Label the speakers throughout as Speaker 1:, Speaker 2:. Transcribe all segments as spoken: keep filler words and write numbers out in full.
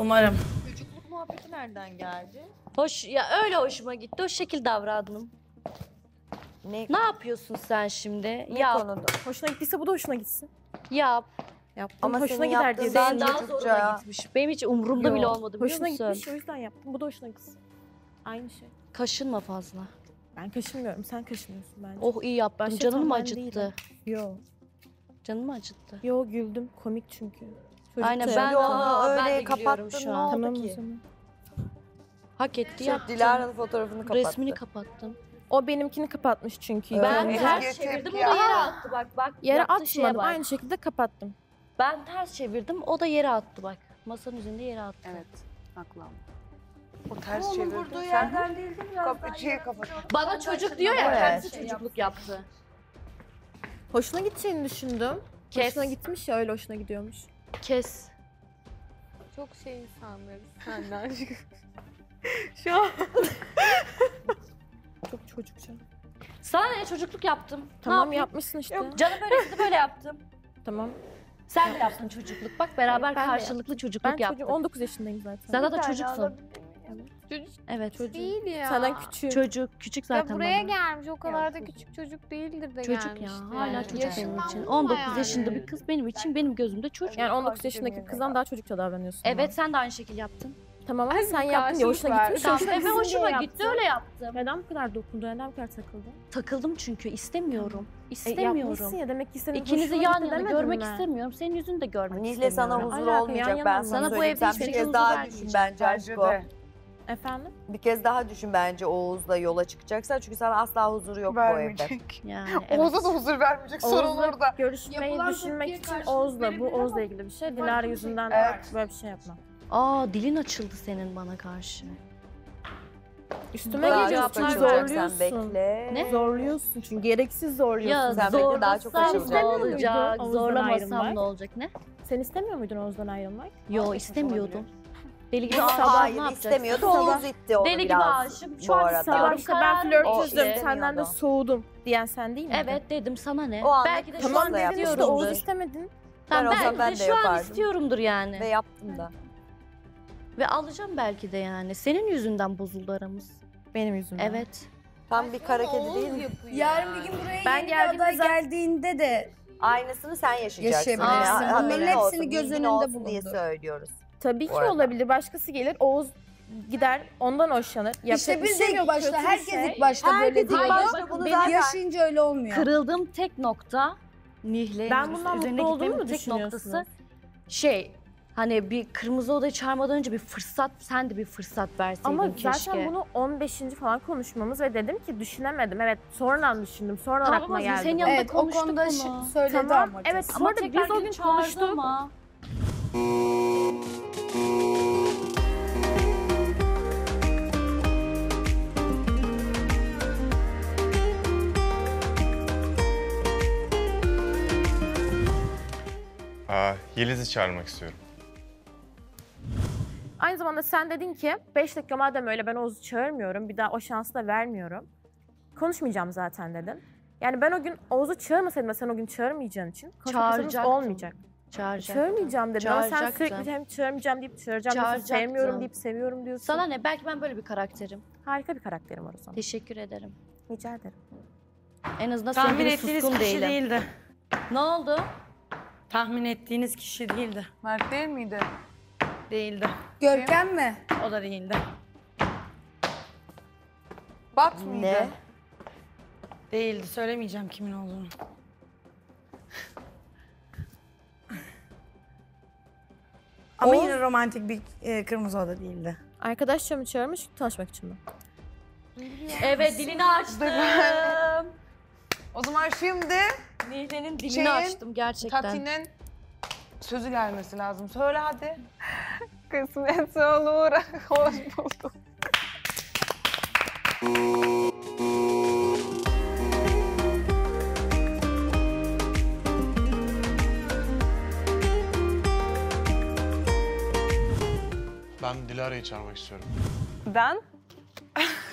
Speaker 1: Umarım.
Speaker 2: Çocukluk muhabbeti nereden geldi?
Speaker 3: Hoş ya öyle hoşuma gitti. O şekil davrandım.
Speaker 2: Ne,
Speaker 3: Ne yapıyorsun sen şimdi?
Speaker 2: ne
Speaker 3: Yap.
Speaker 2: konuda?
Speaker 4: Hoşuna gittiyse bu da hoşuna gitsin.
Speaker 3: Yap.
Speaker 4: Yaptım.
Speaker 2: Ama
Speaker 4: hoşuna
Speaker 2: senin
Speaker 4: gider
Speaker 2: yaptığın
Speaker 4: diye.
Speaker 2: daha
Speaker 3: Senin daha
Speaker 2: çocukça.
Speaker 3: zoruna gitmiş. Benim hiç umurumda
Speaker 4: Yo,
Speaker 3: bile olmadı biliyor
Speaker 4: Hoşuna
Speaker 3: musun?
Speaker 4: gitmiş o yüzden yaptım. Bu da hoşuna gitsin. Aynı şey.
Speaker 3: Kaşınma fazla.
Speaker 4: Ben kaşınmıyorum. Sen kaşınıyorsun bence.
Speaker 3: Oh iyi yaptın.
Speaker 4: Başta
Speaker 3: Canın
Speaker 4: tam
Speaker 3: mı
Speaker 4: ben
Speaker 3: acıttı?
Speaker 4: değilim. Yo.
Speaker 3: Canın mı acıttı?
Speaker 4: Yo güldüm. Komik çünkü. Çocukça
Speaker 3: Aynen ben,
Speaker 4: yaptım.
Speaker 2: Yo,
Speaker 3: Aa, ben
Speaker 2: öyle
Speaker 3: de gülüyorum
Speaker 2: kapattın,
Speaker 3: şu
Speaker 2: ne
Speaker 3: an.
Speaker 2: oldu?
Speaker 4: Tamam
Speaker 2: ki?
Speaker 4: o zaman.
Speaker 3: Hak etti
Speaker 2: Şey,
Speaker 3: yaptın.
Speaker 2: Dilara'nın fotoğrafını kapattı.
Speaker 3: Resmini kapattım.
Speaker 4: O benimkini kapatmış çünkü.
Speaker 2: Evet.
Speaker 3: Ben
Speaker 4: Önce.
Speaker 3: ters
Speaker 5: Eski
Speaker 3: çevirdim o
Speaker 5: tepki
Speaker 3: da yere
Speaker 5: ya.
Speaker 3: attı bak bak.
Speaker 4: Yere
Speaker 3: yaptığı şeye
Speaker 4: atmadım.
Speaker 3: bak.
Speaker 4: Aynı şekilde kapattım.
Speaker 3: Ben ters çevirdim o da yere attı bak. Masanın üzerinde yere attı.
Speaker 5: Evet. Haklı ama. O ters
Speaker 6: Onun
Speaker 5: çevirdi.
Speaker 6: vurduğu
Speaker 5: Sen
Speaker 6: yerden değil de biraz
Speaker 5: kap
Speaker 6: daha
Speaker 5: şeyi
Speaker 6: yere-
Speaker 5: kapat.
Speaker 3: Bana çocuk diyor ya
Speaker 4: Evet.
Speaker 3: kendisi çocukluk yaptı.
Speaker 4: Hoşuna gideceğini düşündüm.
Speaker 3: Kes.
Speaker 4: Hoşuna gitmiş ya öyle hoşuna gidiyormuş.
Speaker 3: Kes.
Speaker 7: Çok şey insanlarız senden.
Speaker 4: Şu an. Çok çocukça.
Speaker 3: Sana ne çocukluk yaptım. Ne
Speaker 4: Tamam
Speaker 3: yapayım?
Speaker 4: yapmışsın işte.
Speaker 3: Canım böyle istedi böyle yaptım.
Speaker 4: Tamam.
Speaker 3: Sen de yaptın çocukluk. Bak beraber
Speaker 4: Ben de
Speaker 3: karşılıklı çocukluk
Speaker 4: Ben çocuğum
Speaker 3: yaptık.
Speaker 4: on dokuz yaşındayım zaten.
Speaker 3: Sen zaten
Speaker 6: Bir tane
Speaker 3: çocuksun.
Speaker 6: alabilir miyim?
Speaker 7: Çocuk
Speaker 3: Evet.
Speaker 4: Çocuğum.
Speaker 7: değil ya.
Speaker 4: Senden küçüğüm.
Speaker 3: Çocuk, küçük zaten
Speaker 7: Ya buraya
Speaker 3: bana.
Speaker 7: gelmiş o kadar da küçük çocuk değildir de
Speaker 3: Çocuk ya.
Speaker 7: gelmişti.
Speaker 3: Hala çocuk benim
Speaker 7: Yaşından
Speaker 3: için.
Speaker 7: vurma
Speaker 3: on dokuz
Speaker 7: yani.
Speaker 3: yaşında bir kız benim için benim gözümde çocuk.
Speaker 4: Yani on dokuz yaşındaki kızdan daha çocukça davranıyorsun. ama.
Speaker 3: Evet sen de aynı şekil yaptın.
Speaker 4: Tamam ama
Speaker 7: Ay,
Speaker 4: sen
Speaker 7: bu
Speaker 4: yaptın ya hoşuna
Speaker 7: karşılık
Speaker 4: gitmiş.
Speaker 3: Tamam,
Speaker 4: hoşuna
Speaker 3: ve
Speaker 4: gitsin
Speaker 3: hoşuma
Speaker 4: diye
Speaker 3: gitti
Speaker 4: yaptın.
Speaker 3: öyle yaptım.
Speaker 4: Neden bu kadar dokundu? Neden bu kadar takıldın?
Speaker 3: Takıldım çünkü istemiyorum.
Speaker 4: E,
Speaker 3: İstemiyorum.
Speaker 4: yapmışsın ya demek ki senin
Speaker 3: İkinizi
Speaker 4: hoşuna
Speaker 3: yan
Speaker 4: gitti
Speaker 3: yana
Speaker 4: demedin
Speaker 3: görmek
Speaker 4: mi?
Speaker 3: istemiyorum. Senin yüzünü de görmek
Speaker 2: Nihle sana
Speaker 3: istemiyorum.
Speaker 2: huzur
Speaker 4: Alaka, yan
Speaker 2: olmayacak
Speaker 4: yana
Speaker 2: ben
Speaker 4: mı?
Speaker 2: sana
Speaker 3: Sana bu
Speaker 2: söyleyeyim.
Speaker 3: evde
Speaker 2: Sen
Speaker 3: hiçbir
Speaker 2: bir
Speaker 3: şey
Speaker 2: kez
Speaker 3: huzur
Speaker 2: daha
Speaker 3: vermeyecek.
Speaker 2: düşün bence
Speaker 5: Bence
Speaker 2: aşko.
Speaker 5: de.
Speaker 4: Efendim?
Speaker 2: Bir kez daha düşün bence Oğuz'la yola çıkacaksan çünkü sana asla huzuru yok bu evde.
Speaker 5: Vermeyecek.
Speaker 3: Yani
Speaker 5: Oğuz'a
Speaker 3: evet.
Speaker 5: da huzur vermeyecek sorun
Speaker 4: Oğuz'la
Speaker 5: orada.
Speaker 4: görüşmeyi
Speaker 6: Yapılan
Speaker 4: düşünmek
Speaker 6: tepkiye
Speaker 4: için
Speaker 6: karşılık
Speaker 4: Oğuz'la bu
Speaker 6: verebilir
Speaker 4: Oğuz'la
Speaker 6: ama
Speaker 4: ilgili bir şey.
Speaker 6: farklı
Speaker 4: Dilara
Speaker 6: bir
Speaker 4: yüzünden
Speaker 5: Evet.
Speaker 4: böyle bir şey yapma.
Speaker 3: Aa dilin açıldı senin bana karşı.
Speaker 4: Üstüme
Speaker 2: Daha
Speaker 4: geliyorsun,
Speaker 2: çok açılacak, sen
Speaker 4: zorluyorsun.
Speaker 2: bekle.
Speaker 3: Ne?
Speaker 4: Zorluyorsun çünkü gereksiz zorluyorsun.
Speaker 3: Ya
Speaker 2: Sen bekle, daha çok
Speaker 3: zorlasam
Speaker 2: açılacak.
Speaker 3: ne olacak?
Speaker 4: Oğuz'dan
Speaker 3: Zorlamasam
Speaker 4: ayrılmak.
Speaker 3: ne olacak ne?
Speaker 4: Sen istemiyor muydun Oğuz'dan ayrılmak?
Speaker 3: Yo istemiyordum. Deli gibi
Speaker 2: Biz
Speaker 3: aşığım ne
Speaker 2: hayır
Speaker 3: yapacaksın?
Speaker 2: istemiyordu Oğuz itti onu
Speaker 3: Deli gibi
Speaker 2: biraz.
Speaker 3: aşığım.
Speaker 2: bu
Speaker 3: Şu an
Speaker 2: arada.
Speaker 3: istiyorum.
Speaker 4: Sabah işte ben
Speaker 3: Kararım
Speaker 4: flörtüzdüm,
Speaker 3: belli.
Speaker 4: senden de soğudum diyen sen değil miydin?
Speaker 3: Evet dedim sana ne?
Speaker 2: O anlık
Speaker 3: Belki de şu
Speaker 4: Tamam
Speaker 3: an
Speaker 2: da
Speaker 4: dedin işte Oğuz
Speaker 3: istiyorumdur.
Speaker 4: istemedin.
Speaker 3: Tamam,
Speaker 2: Ben olsam
Speaker 3: belki
Speaker 2: ben
Speaker 3: de
Speaker 2: de
Speaker 3: şu an
Speaker 2: yapardım.
Speaker 3: istiyorumdur yani.
Speaker 2: Ve yaptım da.
Speaker 3: Ve alacağım belki de yani. Senin yüzünden bozuldu aramız.
Speaker 4: Benim yüzümden.
Speaker 3: Evet.
Speaker 2: Tam bir kara kedi değil mi?
Speaker 6: Yarın bir gün buraya
Speaker 4: Ben
Speaker 6: yeni bir
Speaker 4: geldiğimde
Speaker 6: aday
Speaker 4: zaten-
Speaker 6: geldiğinde de
Speaker 2: Aynısını sen yaşayacaksın.
Speaker 6: Yaşayabilirsin.
Speaker 2: Yani haberin
Speaker 6: Bunların
Speaker 2: olsun,
Speaker 6: hepsini göz
Speaker 2: bilgin
Speaker 6: önünde
Speaker 2: olsun diye
Speaker 6: bulundur.
Speaker 2: söylüyoruz.
Speaker 4: Tabii ki
Speaker 2: Bu arada.
Speaker 4: olabilir. Başkası gelir, Oğuz gider, ondan hoşlanır. Yapacak
Speaker 6: İşte
Speaker 4: bir
Speaker 6: biz
Speaker 4: şey
Speaker 6: de
Speaker 4: yok,
Speaker 6: ilk başta,
Speaker 4: kötü bir
Speaker 6: herkes
Speaker 4: şey.
Speaker 6: ilk başta
Speaker 2: Herkes
Speaker 6: böyle
Speaker 2: ilk
Speaker 6: diyor.
Speaker 2: başta
Speaker 3: Bakın
Speaker 2: bunu
Speaker 3: benim
Speaker 2: zaten...
Speaker 6: Yaşayınca öyle olmuyor.
Speaker 3: Kırıldığım tek nokta Nihle.
Speaker 4: Ben bundan
Speaker 3: üzerine
Speaker 4: mutlu olduğumu
Speaker 3: gitmemin
Speaker 4: mu
Speaker 3: tek
Speaker 4: düşünüyorsunuz?
Speaker 3: noktası şey hani bir kırmızı odayı çağırmadan önce bir fırsat sen de bir fırsat verseydin
Speaker 4: Ama
Speaker 3: keşke.
Speaker 4: zaten bunu on beşinci falan konuşmamız ve dedim ki düşünemedim. Evet sonradan düşündüm. Sonradan
Speaker 3: Tamam
Speaker 4: aklıma
Speaker 3: ama
Speaker 4: geldi.
Speaker 3: senin
Speaker 4: bu.
Speaker 3: yanında
Speaker 6: Evet o
Speaker 3: konuştuk
Speaker 6: konuda
Speaker 3: bunu.
Speaker 6: şi- söyledi
Speaker 4: Tamam,
Speaker 6: ama.
Speaker 4: evet.
Speaker 6: kız.
Speaker 3: Ama
Speaker 4: Sonra
Speaker 3: tekrar
Speaker 4: biz o
Speaker 3: gün
Speaker 4: gün
Speaker 3: çağırdı
Speaker 4: konuştuk.
Speaker 3: ama.
Speaker 8: Aa, Yeliz'i çağırmak istiyorum.
Speaker 4: Aynı zamanda sen dedin ki beş dakika madem öyle ben Oğuz'u çağırmıyorum. Bir daha o şansı da vermiyorum. Konuşmayacağım zaten dedin. Yani ben o gün Oğuz'u çağırmasaydım da sen o gün çağırmayacağın için konuşma fırsatımız
Speaker 3: Çağıracaktım.
Speaker 4: olmayacak.
Speaker 3: Çağıracak.
Speaker 4: Çağırmayacağım dedin ama sen
Speaker 3: Çağıracaktım.
Speaker 4: sürekli hem çağırmayacağım deyip çağıracağım diyorsun,
Speaker 3: Çağıracaktım.
Speaker 4: sevmiyorum deyip seviyorum diyorsun.
Speaker 3: Sana ne? Belki ben böyle bir karakterim.
Speaker 4: Harika bir karakterim var o zaman.
Speaker 3: Teşekkür ederim.
Speaker 4: Rica ederim.
Speaker 3: En azından senin
Speaker 1: Tahmin
Speaker 3: gibi
Speaker 1: ettiğiniz
Speaker 3: suskun
Speaker 1: kişi
Speaker 3: değilim.
Speaker 1: değildi.
Speaker 3: Ne oldu?
Speaker 1: Tahmin ettiğiniz kişi değildi.
Speaker 5: Mert değil miydi?
Speaker 1: Değildi.
Speaker 6: Görkem mi?
Speaker 1: O da değildi.
Speaker 5: Bat mıydı?
Speaker 2: Ne?
Speaker 1: Değildi. Söylemeyeceğim kimin olduğunu. Ama
Speaker 2: Oğuz-
Speaker 1: yine romantik bir e, kırmızı oda değildi.
Speaker 4: Arkadaşça mı çağırmış, tanışmak için mi?
Speaker 3: Evet dilini açtım.
Speaker 5: O zaman şimdi
Speaker 3: Nihle'nin dilini
Speaker 5: Şeyin,
Speaker 3: açtım gerçekten.
Speaker 5: Tati'nin sözü gelmesi lazım. Söyle hadi. Kısmet olur. Hoş bulduk.
Speaker 8: Ben Dilara'yı çağırmak istiyorum.
Speaker 9: Ben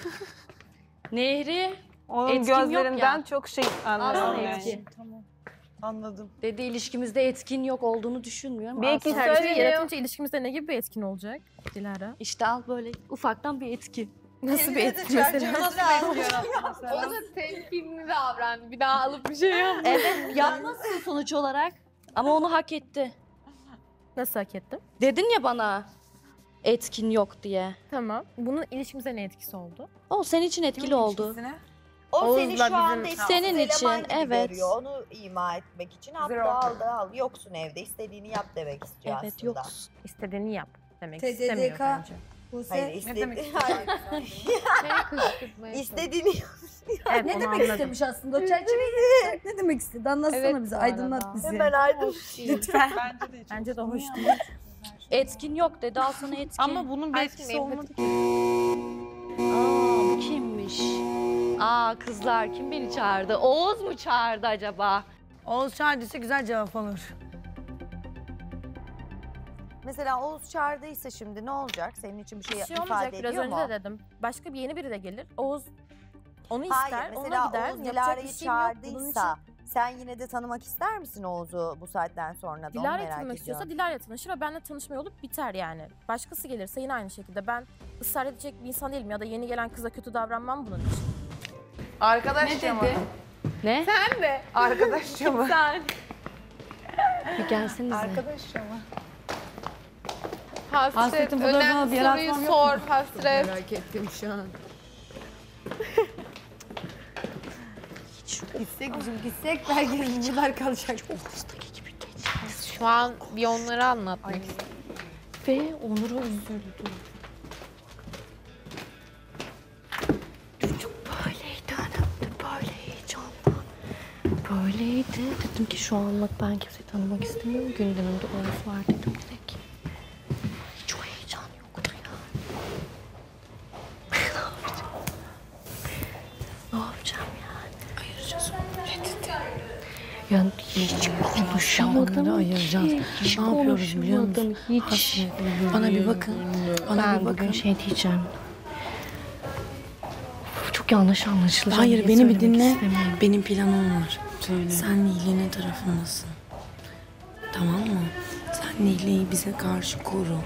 Speaker 3: Nehri.
Speaker 9: onun
Speaker 3: Etkim yok
Speaker 9: gözlerinden
Speaker 3: ya.
Speaker 9: çok şey
Speaker 3: Aslında
Speaker 9: anladım yani.
Speaker 3: etki.
Speaker 5: Anladım.
Speaker 3: Dedi ilişkimizde etkin yok olduğunu düşünmüyorum.
Speaker 7: Bir
Speaker 3: Al
Speaker 7: iki
Speaker 3: sana-
Speaker 4: Her şeyi
Speaker 7: söyleyeyim.
Speaker 4: yaratınca ilişkimizde ne gibi bir etkin olacak Dilara?
Speaker 3: İşte al böyle ufaktan bir etki.
Speaker 4: Nasıl bir etkin mesela?
Speaker 7: O da temkinli davrandı. Bir daha alıp bir şey yapmadı.
Speaker 3: Evet yapmasın sonuç olarak. Ama onu hak etti.
Speaker 4: Nasıl hak ettim?
Speaker 3: Dedin ya bana etkin yok diye.
Speaker 4: Tamam. Bunun ilişkimize ne etkisi oldu?
Speaker 3: O senin için etkili oldu.
Speaker 2: O seni
Speaker 4: Oğuz'la
Speaker 2: şu anda
Speaker 4: bizim-
Speaker 2: etkisiz
Speaker 3: Senin için,
Speaker 2: eleman gibi
Speaker 3: evet.
Speaker 2: görüyor. Onu ima etmek için hatta al da al. Yoksun evde, istediğini yap demek istiyor
Speaker 3: Evet
Speaker 2: aslında.
Speaker 3: yok.
Speaker 4: İstediğini yap demek
Speaker 6: T D D K.
Speaker 4: istemiyor bence.
Speaker 6: Buse.
Speaker 2: Hayır,
Speaker 1: Ne
Speaker 2: istedi...
Speaker 1: demek
Speaker 2: Hayır.
Speaker 7: Seni kışkırtmaya
Speaker 2: İstediğini yap.
Speaker 4: Evet,
Speaker 6: Ne
Speaker 4: onu
Speaker 6: demek
Speaker 4: anladım.
Speaker 6: istemiş aslında? O çerçeveyi ne demek istedi? Anlatsana
Speaker 7: Evet,
Speaker 6: bize,
Speaker 7: bu
Speaker 6: aydınlat
Speaker 7: arada.
Speaker 6: bizi.
Speaker 2: Hemen aydın.
Speaker 1: Lütfen. Bence de hiç.
Speaker 4: Bence de hoş değil.
Speaker 3: Etkin yok dedi al sana etkin.
Speaker 1: Ama bunun bir
Speaker 7: Aşkım,
Speaker 1: etkisi
Speaker 7: empati-
Speaker 1: olmadı ki.
Speaker 3: Aa bu kimmiş? Aa kızlar kim beni çağırdı? Oğuz mu çağırdı acaba?
Speaker 1: Oğuz çağırdıysa güzel cevap olur.
Speaker 2: Mesela Oğuz çağırdıysa şimdi ne olacak? Senin için bir şey,
Speaker 4: Bir şey
Speaker 2: ifade
Speaker 4: olmayacak. Biraz
Speaker 2: ediyor
Speaker 4: önce
Speaker 2: mu?
Speaker 4: de dedim. Başka bir yeni biri de gelir. Oğuz onu
Speaker 2: Hayır,
Speaker 4: ister,
Speaker 2: mesela
Speaker 4: ona gider.
Speaker 2: Oğuz
Speaker 4: Yapacak
Speaker 2: Dilara'yı
Speaker 4: bir şeyim yok. Bunun için
Speaker 2: çağırdıysa sen yine de tanımak ister misin Oğuz'u bu saatten sonra da? Onu
Speaker 4: Dilara'yla
Speaker 2: merak
Speaker 4: tanımak istiyorsa
Speaker 2: ediyorum.
Speaker 4: Dilara'yla tanışır ve benimle tanışmaya olup biter yani. Başkası gelirse yine aynı şekilde. Ben ısrar edecek bir insan değilim ya da yeni gelen kıza kötü davranmam bunun için.
Speaker 5: Arkadaşça mı?
Speaker 3: Ne?
Speaker 7: Sen de.
Speaker 5: Arkadaşça mı?
Speaker 7: Sen.
Speaker 3: Bir gelsenize.
Speaker 5: Arkadaşça mı?
Speaker 7: Hasret.
Speaker 1: Hasretin fotoğrafına
Speaker 7: Önemli
Speaker 1: bir yere
Speaker 7: soruyu
Speaker 1: atmam yok
Speaker 7: sor Hasret.
Speaker 9: Merak ettim şu an.
Speaker 6: Gitsek bizim gitsek belki buralar kalacak.
Speaker 7: Şu an bir onları anlatmak istiyorum.
Speaker 3: Ve Onur'a üzüldü. Çocuk böyleydi önümde, böyle heyecandan. Böyleydi. Dedim ki şu anlık ben kimseyi tanımak istemiyorum. Gündemimde Oğuz var dedim direkt. Hiç o heyecan yoktu ya. Ne yapacağım? Ne yapacağım yani? Ayıracağız onu. Yani hiç konuşamadım
Speaker 9: ayıracağız.
Speaker 3: ki. Hiç
Speaker 9: Ne yapıyoruz biliyor musun?
Speaker 3: konuşmadım, Hiç.
Speaker 9: Bana bir bakın. Bana
Speaker 3: Ben
Speaker 9: bir
Speaker 3: bugün
Speaker 9: bakın.
Speaker 3: şey diyeceğim. Çok yanlış anlaşılacak.
Speaker 9: Hayır
Speaker 3: diye
Speaker 9: beni bir
Speaker 3: söylemek
Speaker 9: dinle.
Speaker 3: istemiyorum.
Speaker 9: Benim planım var. Sen Nihle'nin tarafındasın. Tamam mı? Sen Nihle'yi bize karşı koru.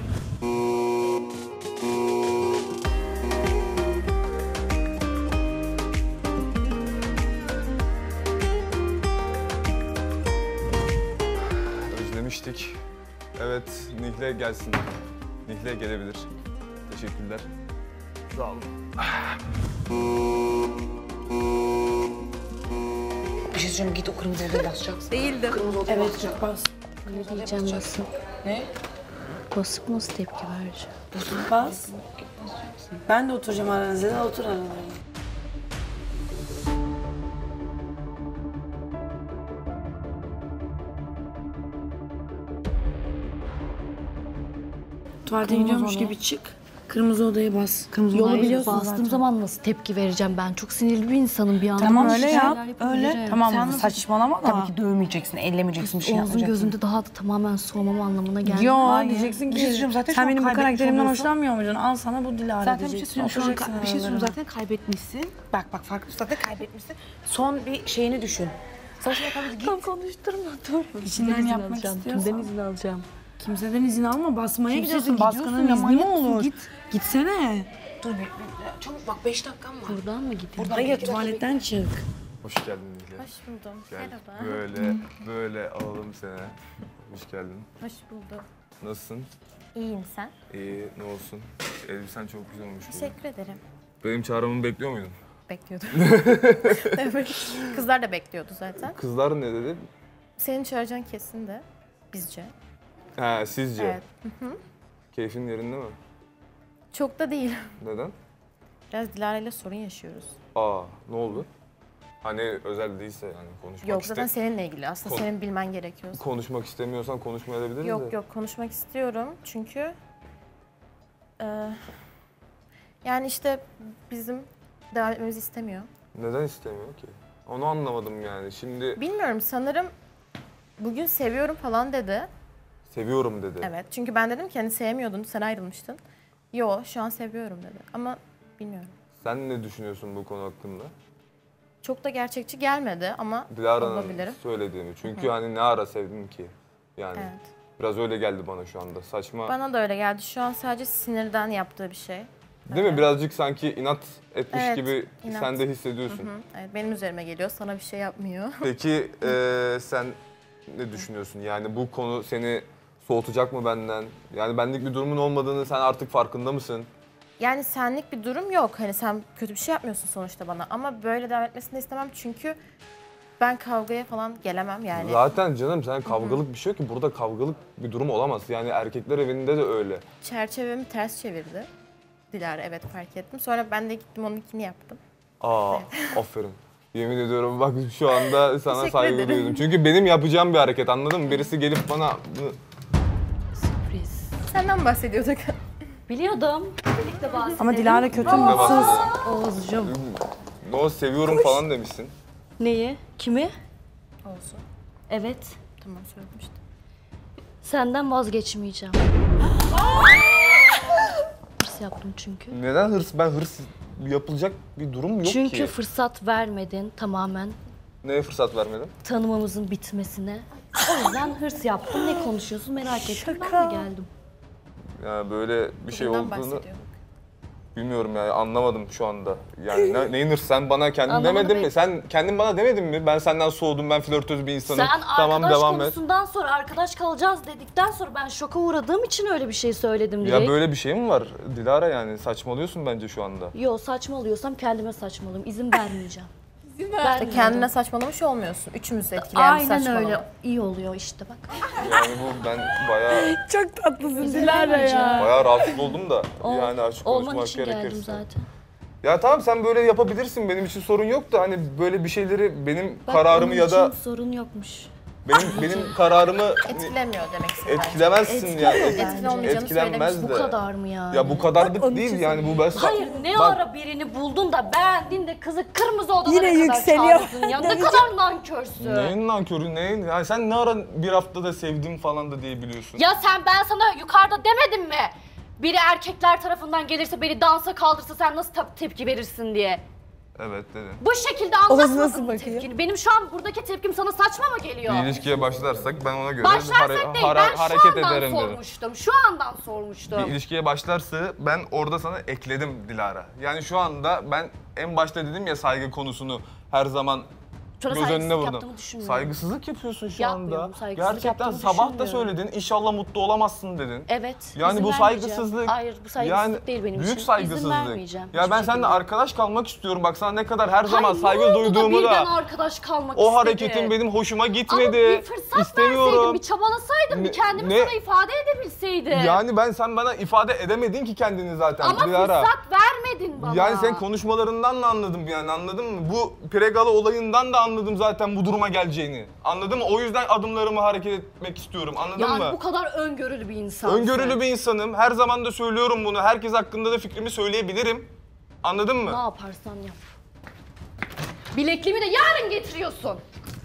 Speaker 10: Özlemiştik. Evet, Nihle gelsin. Nihle gelebilir. Teşekkürler. Sağ olun.
Speaker 9: Bir şey söyleyeyim git o kırmızı odaya basacaksın.
Speaker 1: Değildim.
Speaker 9: Evet bas.
Speaker 3: Ne diyeceğim nasıl?
Speaker 9: Ne?
Speaker 3: Basıp nasıl tepki vereceğim?
Speaker 9: Bas. Ben de oturacağım aranızda. Otur aralarına. Tuvalete gidiyormuş gibi çık. Kırmızı odaya bas. Kırmızı
Speaker 3: Yolu
Speaker 9: odaya
Speaker 3: biliyorsun.
Speaker 9: bas.
Speaker 3: Bastığım zaman nasıl tepki vereceğim ben? Çok sinirli bir insanım bir anda.
Speaker 11: Tamam
Speaker 3: Bir
Speaker 11: öyle
Speaker 3: şeyler
Speaker 11: yap, öyle.
Speaker 3: yapabilirim.
Speaker 11: Tamam
Speaker 9: Sen
Speaker 11: saçmalama da. Tabii ki dövmeyeceksin, ellemeyeceksin, bir şey
Speaker 3: Oğuz'un
Speaker 11: yapmayacaksın.
Speaker 3: gözünde daha da tamamen soğumam anlamına gelmiyor.
Speaker 11: Yo,
Speaker 9: Hayır.
Speaker 11: diyeceksin ki
Speaker 9: Bir şey söyleyeceğim, zaten şu
Speaker 11: sen
Speaker 9: an
Speaker 11: benim bu
Speaker 9: kaybetmiş
Speaker 11: karakterimden
Speaker 9: oluyorsun.
Speaker 11: hoşlanmıyor muydun? Al sana bu Dilara
Speaker 9: Zaten bir şey
Speaker 11: diyeceksin.
Speaker 9: söyleyeyim. Şu an
Speaker 11: Oturacaksın
Speaker 9: ka- bir şey söyleyeyim.
Speaker 11: aralarına.
Speaker 9: Zaten kaybetmişsin. Bak bak farklı zaten kaybetmişsin. Son bir şeyini düşün. Saçma yapabilir git.
Speaker 3: Tam konuşturma dur.
Speaker 11: İçinden yapmak
Speaker 3: alacağım.
Speaker 11: istiyorsan.
Speaker 3: Kimden izin alacağım?
Speaker 11: Kimseden izin alma. Basmaya
Speaker 9: Kimseden
Speaker 11: gidiyorsun. Baskının
Speaker 9: gidiyorsun,
Speaker 11: izni mi
Speaker 9: yaman
Speaker 11: olur?
Speaker 9: git.
Speaker 11: Gitsene.
Speaker 9: Dur bir, bir, çabuk bak beş dakikam var.
Speaker 3: Buradan mı gideyim?
Speaker 11: Hayır tuvaletten çık.
Speaker 10: Hoş geldin Nihle.
Speaker 4: Hoş buldum.
Speaker 10: Gel.
Speaker 4: Merhaba.
Speaker 10: Böyle, böyle alalım seni. Hoş geldin.
Speaker 4: Hoş buldum.
Speaker 10: Nasılsın?
Speaker 4: İyiyim sen.
Speaker 10: İyi, ne olsun? Elbisen çok güzel olmuş. bugün.
Speaker 4: Teşekkür ederim.
Speaker 10: Benim çağrımı bekliyor muydun?
Speaker 4: Bekliyordum. Evet. Kızlar da bekliyordu zaten.
Speaker 10: Kızlar ne dedi?
Speaker 4: Senin çağıracağın kesin de bizce.
Speaker 10: Ha, sizce?
Speaker 4: Evet. Hı hı.
Speaker 10: Keyfin yerinde mi?
Speaker 4: Çok da değil.
Speaker 10: Neden?
Speaker 4: Biraz Dilara ile sorun yaşıyoruz.
Speaker 10: Aa, ne oldu? Hani özel değilse yani konuşmak
Speaker 4: Yok
Speaker 10: iste-
Speaker 4: zaten seninle ilgili. Aslında
Speaker 10: Kon-
Speaker 4: senin bilmen gerekiyor.
Speaker 10: Konuşmak istemiyorsan konuşmayabiliriz de.
Speaker 4: Yok yok konuşmak istiyorum çünkü e, yani işte bizim devam etmemizi istemiyor.
Speaker 10: Neden istemiyor ki? Onu anlamadım yani. Şimdi
Speaker 4: Bilmiyorum sanırım bugün seviyorum falan dedi.
Speaker 10: seviyorum dedi.
Speaker 4: Evet çünkü ben dedim ki hani sevmiyordun sen ayrılmıştın. Yo şu an seviyorum dedi ama bilmiyorum.
Speaker 10: Sen ne düşünüyorsun bu konu hakkında?
Speaker 4: Çok da gerçekçi gelmedi ama
Speaker 10: Dilara'nın
Speaker 4: olabilirim.
Speaker 10: söylediğini. Çünkü hani ne ara sevdim ki? Yani
Speaker 4: Evet.
Speaker 10: biraz öyle geldi bana şu anda. Saçma.
Speaker 4: Bana da öyle geldi. Şu an sadece sinirden yaptığı bir şey.
Speaker 10: Değil mi? Birazcık sanki inat etmiş
Speaker 4: Evet,
Speaker 10: gibi
Speaker 4: inat.
Speaker 10: sen de hissediyorsun.
Speaker 4: Hı hı. Evet, benim üzerime geliyor. Sana bir şey yapmıyor.
Speaker 10: Peki eee, sen ne düşünüyorsun? Yani bu konu seni soğutacak mı benden? Yani benlik bir durumun olmadığını sen artık farkında mısın?
Speaker 4: Yani senlik bir durum yok. Hani sen kötü bir şey yapmıyorsun sonuçta bana. Ama böyle devam etmesini de istemem çünkü ben kavgaya falan gelemem yani.
Speaker 10: Zaten canım sen kavgalık bir şey yok ki. Burada kavgalık bir durum olamaz. Yani erkekler evinde de öyle.
Speaker 4: Çerçevemi ters çevirdi. Dilara, evet, fark ettim. Sonra ben de gittim onunkini yaptım.
Speaker 10: Aa, aferin. Yemin ediyorum bak şu anda sana
Speaker 4: Teşekkür
Speaker 10: saygı
Speaker 4: ederim.
Speaker 10: duydum. Çünkü benim yapacağım bir hareket, anladın mı? Birisi gelip bana bunu-
Speaker 3: Sürpriz.
Speaker 4: Senden bahsediyorduk.
Speaker 3: Biliyordum. Birlikte bahsedelim.
Speaker 11: Ama Dilara kötü
Speaker 10: Ben de
Speaker 11: mutsuz.
Speaker 10: bahsedeyim.
Speaker 3: Oğuzcuğum.
Speaker 10: No seviyorum falan demişsin.
Speaker 3: Neyi? Kimi?
Speaker 4: Olsun.
Speaker 3: Evet.
Speaker 4: Tamam, söyledim işte.
Speaker 3: Senden vazgeçmeyeceğim. Hırs yaptım çünkü.
Speaker 10: Neden hırs? Ben hırs yapılacak bir durum yok
Speaker 3: Çünkü
Speaker 10: ki.
Speaker 3: fırsat vermedin tamamen
Speaker 10: Neye fırsat vermedim?
Speaker 3: tanımamızın bitmesine. O yüzden hırs yaptım. Ne konuşuyorsun merak ettim. Ben de geldim.
Speaker 10: Ya böyle bir şey
Speaker 4: Bundan
Speaker 10: olduğunu
Speaker 4: bahsediyorduk.
Speaker 10: bilmiyorum yani anlamadım şu anda. Yani ne, neyin hırsı? Sen bana kendin
Speaker 3: Anlamadım
Speaker 10: demedin
Speaker 3: ben.
Speaker 10: mi? Sen kendin bana demedin mi? Ben senden soğudum, ben flörtöz bir insanım.
Speaker 3: Sen
Speaker 10: Tamam
Speaker 3: arkadaş
Speaker 10: devam et.
Speaker 3: konusundan sonra arkadaş kalacağız dedikten sonra ben şoka uğradığım için öyle bir şey söyledim direkt.
Speaker 10: Ya böyle bir şey mi var Dilara, yani saçmalıyorsun bence şu anda.
Speaker 3: Yo, saçmalıyorsam kendime saçmalıyım. İzin vermeyeceğim.
Speaker 4: İşte
Speaker 3: Vermeyeceğim.
Speaker 4: kendine saçmalamış olmuyorsun. Üçümüzü etkileyen bir
Speaker 3: Aynen
Speaker 4: saçmalama.
Speaker 3: öyle. İyi oluyor işte bak.
Speaker 10: Yani bu ben bayağı
Speaker 11: Çok tatlısın
Speaker 3: İzin
Speaker 11: Dilara
Speaker 3: vermeyeceğim.
Speaker 11: ya.
Speaker 10: bayağı rahatsız oldum da
Speaker 3: Ol-
Speaker 10: yani açık
Speaker 3: Olman
Speaker 10: konuşmak
Speaker 3: için geldim
Speaker 10: gerekirse.
Speaker 3: zaten.
Speaker 10: Ya tamam sen böyle yapabilirsin, benim için sorun yok da hani böyle bir şeyleri benim
Speaker 3: Bak,
Speaker 10: kararımı
Speaker 3: onun
Speaker 10: ya da
Speaker 3: için sorun yokmuş.
Speaker 10: benim benim kararımı
Speaker 4: Etkilemiyor demek istedim.
Speaker 10: etkilemezsin
Speaker 3: Etkiliyor
Speaker 10: yani.
Speaker 3: bence.
Speaker 4: Etkili olmayacağını
Speaker 10: Etkilenmez
Speaker 4: söylemiş.
Speaker 10: de.
Speaker 3: Bu kadar mı yani?
Speaker 10: Ya bu kadarlık
Speaker 11: onun
Speaker 10: değil
Speaker 11: için
Speaker 10: yani bu ben
Speaker 3: Hayır, ne
Speaker 10: Bak,
Speaker 3: ara birini buldun da beğendin de kızı kırmızı odalara
Speaker 11: Yine
Speaker 3: kadar
Speaker 11: yükseliyor.
Speaker 3: çağırdın ya. Ne kadar nankörsün.
Speaker 10: Neyin nankörü neyin? Yani sen ne ara bir haftada sevdim falan da diyebiliyorsun.
Speaker 3: Ya sen, ben sana yukarıda demedim mi? Biri erkekler tarafından gelirse beni dansa kaldırsa sen nasıl tep- tepki verirsin diye.
Speaker 10: Evet dedin.
Speaker 3: Bu şekilde
Speaker 11: Oğuz nasıl
Speaker 3: anlatmadın mı
Speaker 11: bakıyor?
Speaker 3: tepkini? Benim şu an buradaki tepkim sana saçma mı geliyor?
Speaker 10: Bir ilişkiye başlarsak ben ona göre
Speaker 3: Başlarsak
Speaker 10: hare-
Speaker 3: değil,
Speaker 10: hare-
Speaker 3: ben şu
Speaker 10: hareket
Speaker 3: andan
Speaker 10: ederim dedim.
Speaker 3: sormuştum. Şu andan sormuştum.
Speaker 10: Bir ilişkiye başlarsa ben orada sana ekledim Dilara. Yani şu anda ben en başta dedim ya saygı konusunu her zaman
Speaker 3: Sonra
Speaker 10: göz önüne
Speaker 3: saygısızlık
Speaker 10: vurdum.
Speaker 3: yaptığımı düşünmüyorum.
Speaker 10: Saygısızlık yapıyorsun şu
Speaker 3: Yapmıyorum,
Speaker 10: anda.
Speaker 3: saygısızlık
Speaker 10: Gerçekten
Speaker 3: yaptığımı
Speaker 10: sabah da
Speaker 3: düşünmüyorum.
Speaker 10: söyledin inşallah mutlu olamazsın dedin.
Speaker 3: Evet.
Speaker 10: Yani
Speaker 3: izin
Speaker 10: bu
Speaker 3: vermeyeceğim.
Speaker 10: saygısızlık.
Speaker 3: Hayır, bu saygısızlık
Speaker 10: yani
Speaker 3: değil benim
Speaker 10: büyük
Speaker 3: için.
Speaker 10: saygısızlık.
Speaker 3: İzin vermeyeceğim.
Speaker 10: Ya
Speaker 3: hiçbir
Speaker 10: ben seninle
Speaker 3: şekilde.
Speaker 10: arkadaş kalmak istiyorum. Bak sana ne kadar her zaman
Speaker 3: Hayır,
Speaker 10: saygı
Speaker 3: ne oldu
Speaker 10: duyduğumu
Speaker 3: birden
Speaker 10: da
Speaker 3: arkadaş kalmak
Speaker 10: o
Speaker 3: istedi?
Speaker 10: hareketin benim hoşuma
Speaker 3: Ama
Speaker 10: gitmedi.
Speaker 3: bir fırsat
Speaker 10: İstemiyorum.
Speaker 3: verseydin, bir çabalasaydın,
Speaker 10: Ne-
Speaker 3: bir kendimi
Speaker 10: ne-
Speaker 3: sana ifade edebilseydim.
Speaker 10: Yani ben sen bana ifade edemedin ki kendini zaten
Speaker 3: Ama
Speaker 10: Dilara.
Speaker 3: fırsat vermedin bana.
Speaker 10: Yani sen konuşmalarından da anladım yani, anladın mı? Bu Pregalı olayından da anladım zaten bu duruma geleceğini. Anladın mı? O yüzden adımlarımı hareket etmek istiyorum. Anladın
Speaker 3: Yani
Speaker 10: mı?
Speaker 3: bu kadar öngörülü bir insansın.
Speaker 10: Öngörülü bir insanım. Her zaman da söylüyorum bunu. Herkes hakkında da fikrimi söyleyebilirim. Anladın mı?
Speaker 3: Ne yaparsan yap. Bilekliğimi de yarın getiriyorsun.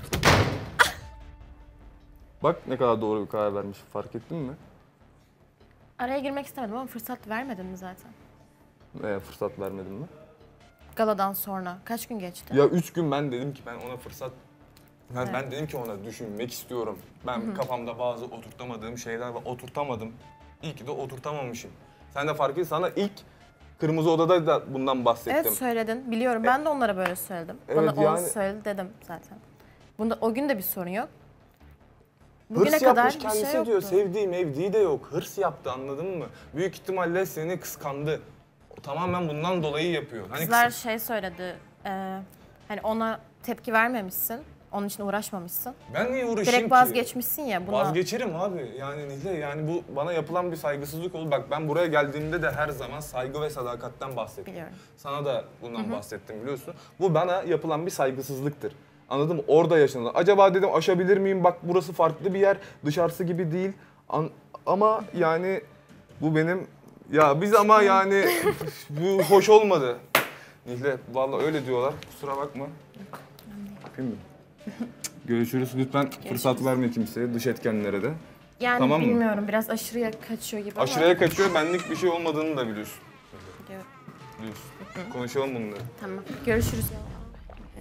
Speaker 10: Bak ne kadar doğru bir karar vermiş. Fark ettin mi?
Speaker 4: Araya girmek istemedim ama fırsat vermedin mi zaten?
Speaker 10: Ee, fırsat vermedim mi?
Speaker 4: Galadan sonra. Kaç gün geçti?
Speaker 10: Ya üç gün ben dedim ki ben ona fırsat... Ben, ben dedim ki ona düşünmek istiyorum. Ben kafamda bazı oturtamadığım şeyler var. Oturtamadım. İyi ki de oturtamamışım. Sen de fark et, sana ilk Kırmızı Oda'da da bundan bahsettim.
Speaker 4: Evet, söyledin. Biliyorum. Ben de onlara böyle söyledim.
Speaker 10: Evet,
Speaker 4: Bana
Speaker 10: yani-
Speaker 4: Oğuz söyledi dedim zaten. Bunda o gün de bir sorun yok. Bugüne
Speaker 10: Hırs
Speaker 4: kadar
Speaker 10: yapmış
Speaker 4: bir
Speaker 10: kendisi
Speaker 4: şey
Speaker 10: diyor.
Speaker 4: yoktu.
Speaker 10: Sevdiği mevdiği de yok. Hırs yaptı, anladın mı? Büyük ihtimalle seni kıskandı. O tamamen bundan dolayı yapıyor. Hani
Speaker 4: Kızlar
Speaker 10: kıs-
Speaker 4: şey söyledi. E, hani ona tepki vermemişsin. Onun için uğraşmamışsın.
Speaker 10: Ben niye uğraşayım
Speaker 4: Direkt
Speaker 10: ki?
Speaker 4: vazgeçmişsin ya. Buna...
Speaker 10: Vazgeçerim abi. Yani Nihle, yani bu bana yapılan bir saygısızlık oldu. Bak ben buraya geldiğimde de her zaman saygı ve sadakatten bahsettim.
Speaker 4: Biliyorum.
Speaker 10: Sana da bundan bahsettim biliyorsun. Bu bana yapılan bir saygısızlıktır. Anladın mı? Orada yaşandı. Acaba dedim aşabilir miyim? Bak burası farklı bir yer. Dışarısı gibi değil. An- ama yani bu benim... Ya biz ama yani bu hoş olmadı. Nihle vallahi öyle diyorlar. Kusura bakma. Yapayım mı? Görüşürüz. Lütfen fırsat verme kimseye, dış etkenlere de.
Speaker 4: Yani
Speaker 10: Tamam mı?
Speaker 4: bilmiyorum. Biraz aşırıya kaçıyor gibi
Speaker 10: Aşırıya kaçıyor, benlik bir şey olmadığını da biliyorsun.
Speaker 4: ama. Biliyorum.
Speaker 10: Biliyorsun. Konuşalım bunları.
Speaker 4: Tamam. Görüşürüz. Evet.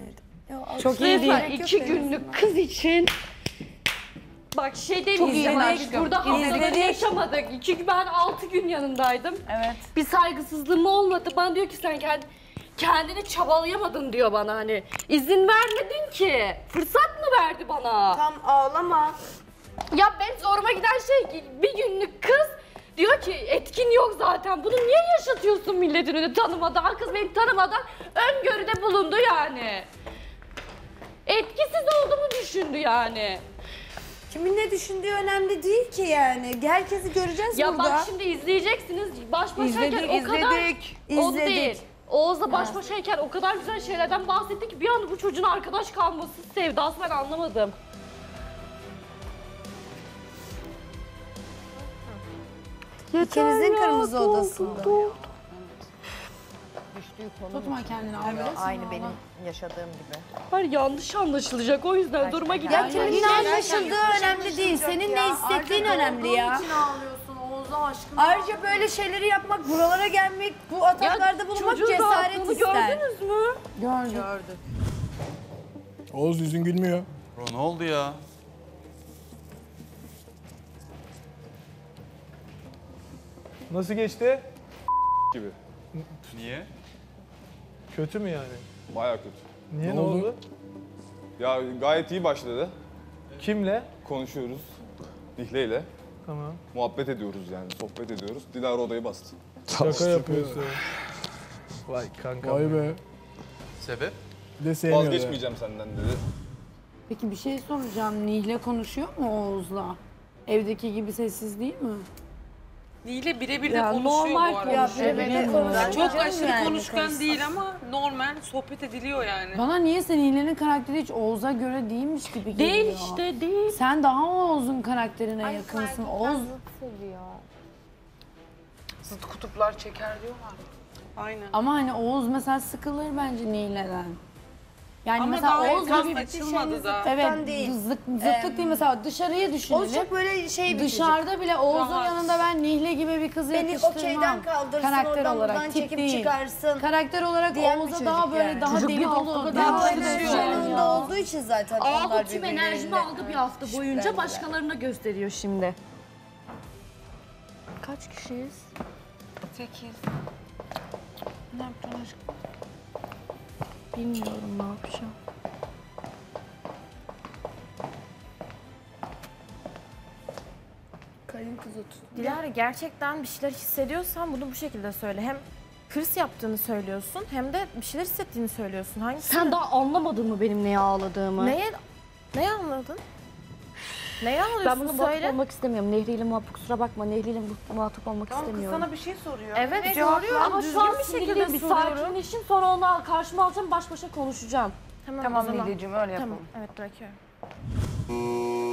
Speaker 11: Çok iyi değil.
Speaker 3: İki günlük kız için bak şey demeyeceğim artık. Burada haftaları yaşamadık. İki gün ben altı gün yanındaydım.
Speaker 1: Evet.
Speaker 3: Bir saygısızlığım olmadı. Bana diyor ki sen kendi, kendini çabalayamadın diyor bana hani. İzin vermedin ki. Fırsat mı verdi bana?
Speaker 11: Tam ağlama.
Speaker 3: Ya ben zoruma giden şey ki bir günlük kız diyor ki etkin yok zaten. Bunu niye yaşatıyorsun milletin önünde tanımadan? Kız beni tanımadan öngörüde bulundu yani. Etkisiz olduğumu düşündü yani.
Speaker 6: Kimin ne düşündüğü önemli değil ki yani. Herkesi göreceğiz
Speaker 3: Ya
Speaker 6: burada.
Speaker 3: bak şimdi izleyeceksiniz. Baş başayken
Speaker 1: İzledik,
Speaker 3: o kadar...
Speaker 1: izledik.
Speaker 3: O değil. Oğuz'la baş başayken o kadar güzel şeylerden bahsetti ki bir anda bu çocuğun arkadaş kalması sevdası ben anlamadım.
Speaker 6: İkinizin kırmızı odasında.
Speaker 2: Düştüğü konu
Speaker 11: Tutma kendini abi.
Speaker 2: aynı benim yaşadığım gibi.
Speaker 3: Var yanlış anlaşılacak o yüzden duruma
Speaker 6: Ya
Speaker 3: gider.
Speaker 6: kimin ne anlaşıldığı önemli değil. Senin ne hissettiğin önemli ya.
Speaker 11: ağlıyorsun Oğuz'a aşkına.
Speaker 6: Ayrıca böyle şeyleri yapmak, buralara gelmek, bu ataklarda bulunmak
Speaker 3: Çocuğun
Speaker 6: cesaret
Speaker 3: rahatlığını
Speaker 6: ister.
Speaker 3: gördünüz mü?
Speaker 11: Gördüm.
Speaker 10: Oğuz yüzün gülmüyor.
Speaker 8: Bro ne oldu ya?
Speaker 10: Nasıl geçti? gibi.
Speaker 8: Niye?
Speaker 10: Kötü mü yani?
Speaker 12: Baya kötü.
Speaker 10: Niye ne, oldu?
Speaker 12: Ya gayet iyi başladı.
Speaker 10: Kimle?
Speaker 12: Konuşuyoruz. Dihle ile.
Speaker 10: Tamam.
Speaker 12: Muhabbet ediyoruz yani. Sohbet ediyoruz. Dilara odayı bastı.
Speaker 10: Şaka yapıyorsun. Vay kanka. Vay be.
Speaker 8: Sebep?
Speaker 10: Bir de sevmiyor.
Speaker 12: Vazgeçmeyeceğim senden dedi.
Speaker 11: Peki bir şey soracağım. Nihle konuşuyor mu Oğuz'la? Evdeki gibi sessiz değil mi?
Speaker 13: Nihle birebir de
Speaker 11: Ya
Speaker 13: konuşuyor
Speaker 11: normal
Speaker 13: bu arada.
Speaker 11: konuşuyor.
Speaker 6: Evet,
Speaker 11: bilmiyorum.
Speaker 6: konuşuyor.
Speaker 13: Çok
Speaker 6: Canım
Speaker 13: aşırı
Speaker 6: yani
Speaker 13: konuşkan
Speaker 6: konuşsa.
Speaker 13: değil ama normal sohbet ediliyor yani.
Speaker 11: Bana niyeyse Nihle'nin karakteri hiç Oğuz'a göre değilmiş gibi geliyor.
Speaker 3: Değil işte değil.
Speaker 11: Sen daha Oğuz'un karakterine yakınsın. Oğuz
Speaker 13: Zıt kutuplar çeker diyorlar. Aynen.
Speaker 11: ama hani Oğuz mesela sıkılır bence Nihle'den. Yani
Speaker 13: Ama
Speaker 11: mesela
Speaker 13: daha
Speaker 11: Oğuz
Speaker 13: tam
Speaker 11: gibi
Speaker 13: açılmadı da.
Speaker 11: evet
Speaker 6: değil.
Speaker 11: zıt, zıtlık değil mesela dışarıya düşünelim.
Speaker 6: O çok böyle şey bir çocuk.
Speaker 11: Dışarıda bile Oğuz'un
Speaker 13: Rahat.
Speaker 11: yanında ben Nihle gibi bir kızı
Speaker 6: Beni
Speaker 11: yakıştırmam.
Speaker 6: okeyden kaldırsın,
Speaker 11: Karakter
Speaker 6: oradan
Speaker 11: olarak
Speaker 6: buradan
Speaker 11: tip
Speaker 6: çekip
Speaker 11: değil.
Speaker 6: çıkarsın.
Speaker 11: Karakter olarak
Speaker 6: diyen bir
Speaker 11: Oğuz'a
Speaker 6: çocuk
Speaker 11: daha böyle
Speaker 6: yani.
Speaker 11: daha
Speaker 3: Çocuk bir
Speaker 11: deli
Speaker 3: haftada
Speaker 11: dolu.
Speaker 3: daha
Speaker 11: daha
Speaker 3: başka
Speaker 11: böyle
Speaker 3: bir
Speaker 11: şey
Speaker 3: şey
Speaker 6: Yanında
Speaker 11: ya.
Speaker 6: olduğu için zaten
Speaker 3: Aa
Speaker 6: onlar
Speaker 3: bu tüm enerjimi
Speaker 6: birbirleriyle.
Speaker 3: aldı bir hafta boyunca
Speaker 6: şüphelendiler.
Speaker 3: başkalarına gösteriyor şimdi. Kaç kişiyiz?
Speaker 13: Sekiz.
Speaker 11: Ne yapacaksın aşkım?
Speaker 3: Bilmiyorum ne yapacağım.
Speaker 6: Kalın kız otur.
Speaker 4: Dilara gerçekten bir şeyler hissediyorsan bunu bu şekilde söyle. Hem hırs yaptığını söylüyorsun hem de bir şeyler hissettiğini söylüyorsun. Hangisi?
Speaker 3: Sen daha anlamadın mı benim neye ağladığımı?
Speaker 4: Neye, neye anladın? Neye ağlıyorsun
Speaker 3: Ben bunu muhatap
Speaker 4: söyle.
Speaker 3: olmak istemiyorum. Nehri ile muhatap, kusura bakma. Nehri ile muhatap olmak
Speaker 1: Tamam kız
Speaker 3: istemiyorum.
Speaker 1: sana bir şey soruyor.
Speaker 4: Evet,
Speaker 1: cevap
Speaker 4: soruyor
Speaker 1: ver.
Speaker 3: Ama şu an bir şekilde bir sakinleşin sonra onu karşıma alacağım baş başa konuşacağım.
Speaker 4: Tamam,
Speaker 1: Tamam
Speaker 4: o zaman.
Speaker 1: Nileciğim öyle yapalım.
Speaker 4: Tamam, evet bırakıyorum.